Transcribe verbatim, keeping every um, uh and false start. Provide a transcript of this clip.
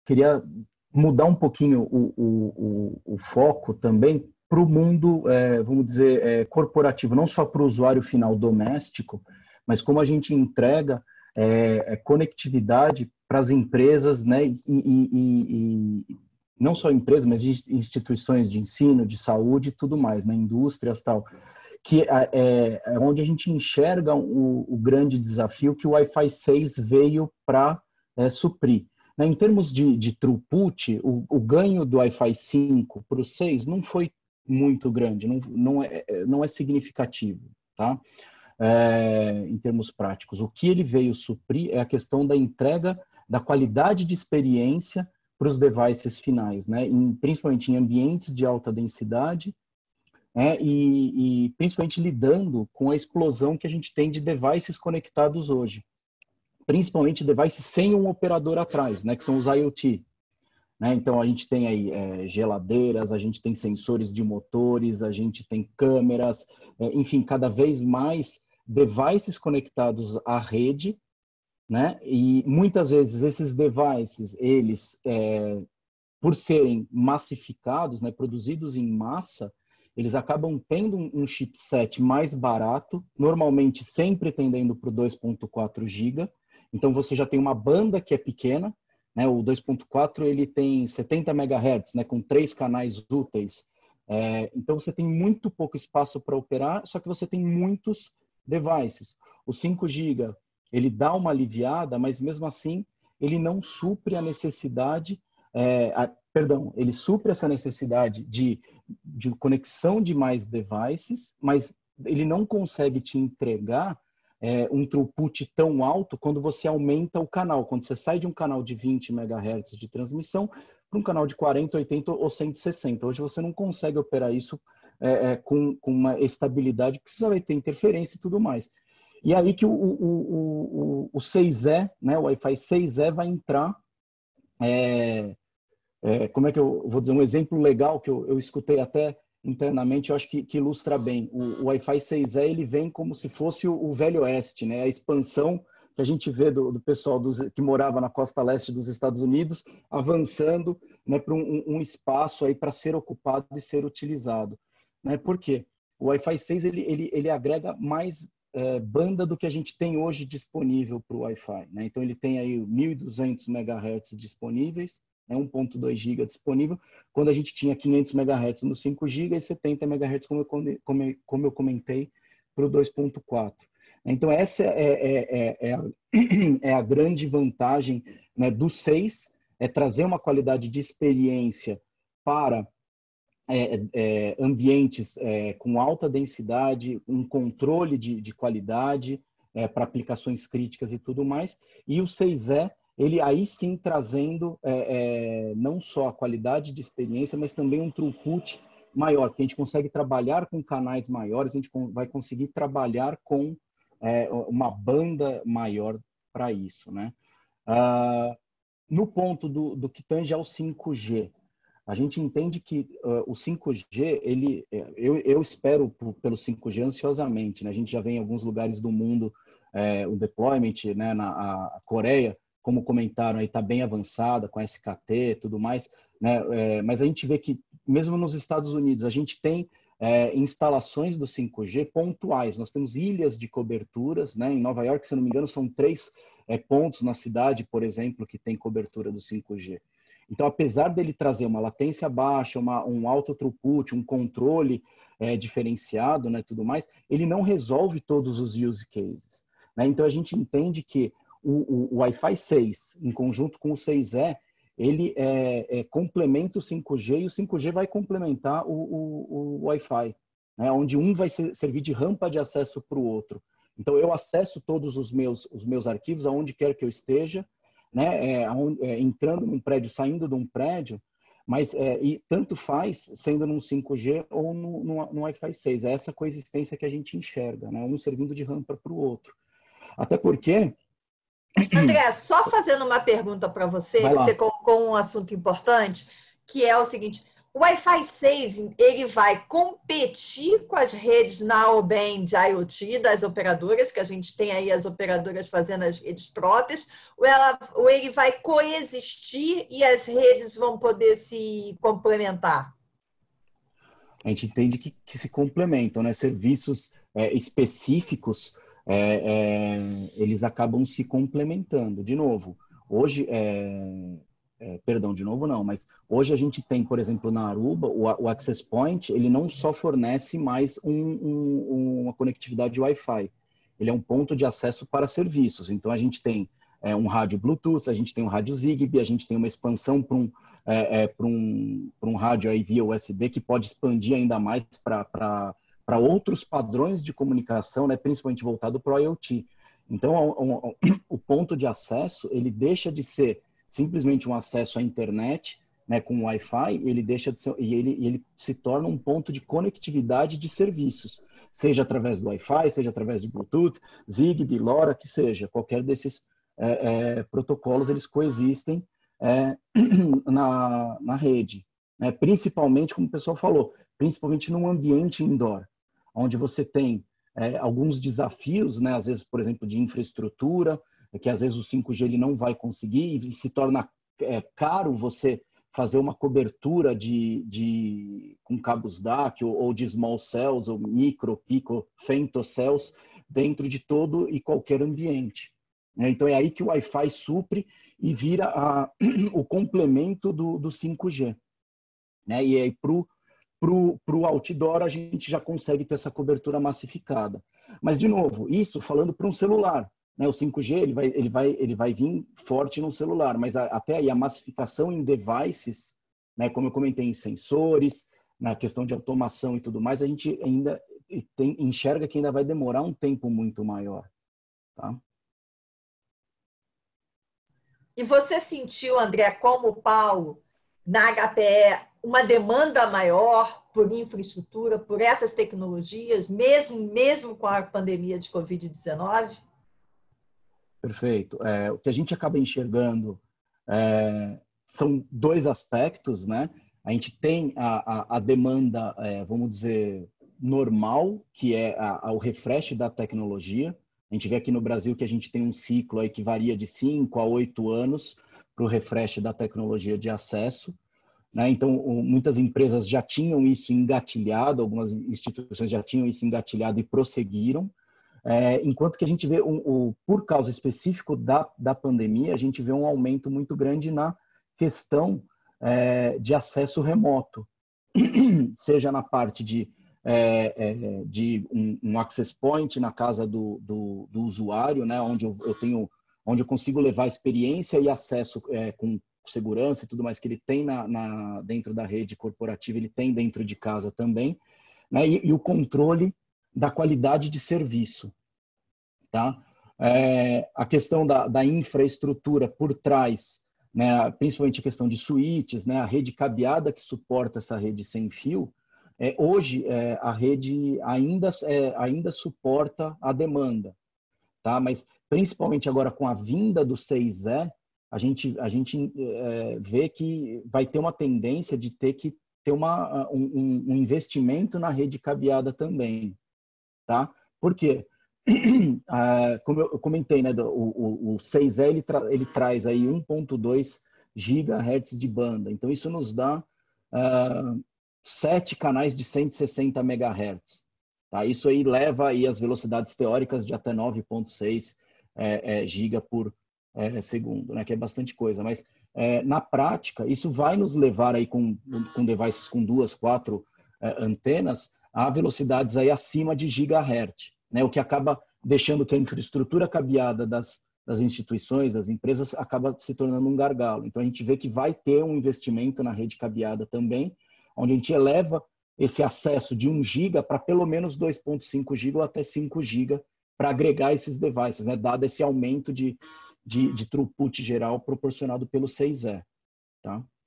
queria mudar um pouquinho o, o, o, o foco também para o mundo, é, vamos dizer, é, corporativo, não só para o usuário final doméstico, mas como a gente entrega é, é, conectividade para as empresas, né, e, e, e, e não só empresas, mas instituições de ensino, de saúde e tudo mais, né, indústrias e tal, que é, é onde a gente enxerga o, o grande desafio que o Wi-Fi seis veio para é, suprir. Né, em termos de, de throughput, o, o ganho do Wi-Fi cinco para o seis não foi muito grande, não, não, é, não é significativo, tá? É, em termos práticos. O que ele veio suprir é a questão da entrega da qualidade de experiência para os devices finais, né? Em, principalmente em ambientes de alta densidade, né? e, e principalmente lidando com a explosão que a gente tem de devices conectados hoje, principalmente devices sem um operador atrás, né? Que são os IoT. Né? Então, a gente tem aí é, geladeiras, a gente tem sensores de motores, a gente tem câmeras, é, enfim, cada vez mais devices conectados à rede, né? E muitas vezes esses devices, eles, é, por serem massificados, né, produzidos em massa, eles acabam tendo um chipset mais barato, normalmente sempre tendendo para o dois ponto quatro gigas. Então, você já tem uma banda que é pequena, né? O dois ponto quatro ele tem setenta megahertz, né, com três canais úteis. É, então, você tem muito pouco espaço para operar, só que você tem muitos devices. O cinco gigas, ele dá uma aliviada, mas mesmo assim, ele não supre a necessidade, é, a, perdão, ele supre essa necessidade de, de conexão de mais devices, mas ele não consegue te entregar é, um throughput tão alto quando você aumenta o canal, quando você sai de um canal de vinte megahertz de transmissão para um canal de quarenta, oitenta ou cento e sessenta. Hoje você não consegue operar isso é, é, com, com uma estabilidade, porque você vai ter interferência e tudo mais. E aí que o, o, o, o seis E, né, o Wi-Fi seis E vai entrar, é, é, como é que eu vou dizer, um exemplo legal que eu, eu escutei até internamente, eu acho que, que ilustra bem. O, o Wi-Fi seis E, ele vem como se fosse o, o Velho Oeste, né, a expansão que a gente vê do, do pessoal dos, que morava na costa leste dos Estados Unidos, avançando, né, para um, um espaço aí para ser ocupado e ser utilizado. Né? Por quê? O Wi-Fi seis ele, ele, ele agrega mais é, banda do que a gente tem hoje disponível para o Wi-Fi. Né? Então, ele tem aí mil e duzentos megahertz disponíveis, né? um ponto dois gigas disponível, quando a gente tinha quinhentos megahertz no cinco gigas e setenta megahertz, como eu, como, como eu comentei, para o dois ponto quatro. Então, essa é, é, é, é, a, é a grande vantagem, né, do seis, é trazer uma qualidade de experiência para É, é, ambientes é, com alta densidade, um controle de, de qualidade é, para aplicações críticas e tudo mais. E o seis E, ele aí sim trazendo é, é, não só a qualidade de experiência, mas também um throughput maior, porque a gente consegue trabalhar com canais maiores, a gente vai conseguir trabalhar com é, uma banda maior para isso. Né? Ah, no ponto do, do que tange ao cinco G, a gente entende que uh, o cinco G, ele, eu, eu espero por, pelo cinco G ansiosamente, né? A gente já vê em alguns lugares do mundo é, o deployment, né? Na a Coreia, como comentaram, aí está bem avançada com S K T e tudo mais, né? É, mas a gente vê que mesmo nos Estados Unidos a gente tem é, instalações do cinco G pontuais. Nós temos ilhas de coberturas, né? Em Nova York, se não me engano, são três é, pontos na cidade, por exemplo, que tem cobertura do cinco G. Então, apesar dele trazer uma latência baixa, uma, um alto throughput, um controle é, diferenciado, né, tudo mais, ele não resolve todos os use cases. Né? Então, a gente entende que o, o, o Wi-Fi seis, em conjunto com o seis E, ele é, é, complementa o cinco G e o cinco G vai complementar o, o, o Wi-Fi, né? Onde um vai ser, servir de rampa de acesso para o outro. Então, eu acesso todos os meus, os meus arquivos aonde quer que eu esteja, né, é, é, entrando num prédio, saindo de um prédio, mas é, e tanto faz sendo num cinco G ou no, no, no Wi-Fi seis. É essa coexistência que a gente enxerga, né, um servindo de rampa para o outro. Até porque... André, só fazendo uma pergunta para você, Vai que lá. você colocou um assunto importante, que é o seguinte: O Wi-Fi seis, ele vai competir com as redes Narrowband IoT das operadoras, que a gente tem aí as operadoras fazendo as redes próprias, ou, ela, ou ele vai coexistir e as redes vão poder se complementar? A gente entende que, que se complementam, né? Serviços é, específicos, é, é, eles acabam se complementando. De novo, hoje, é, é, perdão, de novo não, mas hoje a gente tem, por exemplo, na Aruba, o, o Access Point, ele não só fornece mais um, um, uma conectividade Wi-Fi, ele é um ponto de acesso para serviços. Então, a gente tem é, um rádio Bluetooth, a gente tem um rádio Zigbee, a gente tem uma expansão para um É, é, para um, para um rádio aí via U S B que pode expandir ainda mais para outros padrões de comunicação, né, principalmente voltado para o IoT. Então, um, um, o ponto de acesso, ele deixa de ser simplesmente um acesso à internet, né, com Wi-Fi, ele deixa de ser, e ele, ele se torna um ponto de conectividade de serviços, seja através do Wi-Fi, seja através de Bluetooth, Zigbee, LoRa, que seja, qualquer desses é, é, protocolos, eles coexistem É, na, na rede, né? Principalmente, como o pessoal falou, principalmente num ambiente indoor, onde você tem é, alguns desafios, né? Às vezes, por exemplo, de infraestrutura, que às vezes o cinco G ele não vai conseguir e se torna é, caro você fazer uma cobertura de, de, com cabos D A C ou, ou de small cells, ou micro, pico, femtocells, dentro de todo e qualquer ambiente. Então, é aí que o Wi-Fi supre e vira a, o complemento do, do cinco G. Né? E aí, para o outdoor, a gente já consegue ter essa cobertura massificada. Mas, de novo, isso falando para um celular. Né? O cinco G ele vai, ele, vai, ele vai vir forte no celular, mas a, até aí a massificação em devices, né? Como eu comentei, em sensores, na questão de automação e tudo mais, a gente ainda tem, enxerga que ainda vai demorar um tempo muito maior. Tá? E você sentiu, André, como o Paulo, na H P E, uma demanda maior por infraestrutura, por essas tecnologias, mesmo, mesmo com a pandemia de covid dezenove? Perfeito. É, o que a gente acaba enxergando é, são dois aspectos, né? A gente tem a, a, a demanda, é, vamos dizer, normal, que é a, a, o refresh da tecnologia. A gente vê aqui no Brasil que a gente tem um ciclo aí que varia de cinco a oito anos para o refresh da tecnologia de acesso. Né? Então, muitas empresas já tinham isso engatilhado, algumas instituições já tinham isso engatilhado e prosseguiram. É, enquanto que a gente vê, um, um, por causa específico da, da pandemia, a gente vê um aumento muito grande na questão é, de acesso remoto, seja na parte de É, é, de um, um access point na casa do, do, do usuário, né, onde eu, eu tenho, onde eu consigo levar experiência e acesso é, com segurança e tudo mais que ele tem na, na, dentro da rede corporativa, ele tem dentro de casa também, né, e, e o controle da qualidade de serviço, tá? É, a questão da, da infraestrutura por trás, né, principalmente a questão de switches, né, a rede cabeada que suporta essa rede sem fio. É, hoje, é, a rede ainda, é, ainda suporta a demanda, tá? Mas principalmente agora com a vinda do seis E, a gente, a gente é, vê que vai ter uma tendência de ter que ter uma, um, um investimento na rede cabeada também, tá? Por quê? Ah, como eu comentei, né, o, o, o seis E ele, tra ele traz aí um ponto dois gigahertz de banda, então isso nos dá uh, sete canais de cento e sessenta megahertz. Tá? Isso aí leva aí as velocidades teóricas de até nove ponto seis é, é, giga por é, segundo, né? Que é bastante coisa. Mas é, na prática, isso vai nos levar aí com, com devices com duas, quatro é, antenas a velocidades aí acima de gigahertz, né? O que acaba deixando que a infraestrutura cabeada das, das instituições, das empresas, acaba se tornando um gargalo. Então a gente vê que vai ter um investimento na rede cabeada também, onde a gente eleva esse acesso de um giga para pelo menos dois ponto cinco giga ou até cinco giga para agregar esses devices, né? Dado esse aumento de, de, de throughput geral proporcionado pelo seis E. Tá?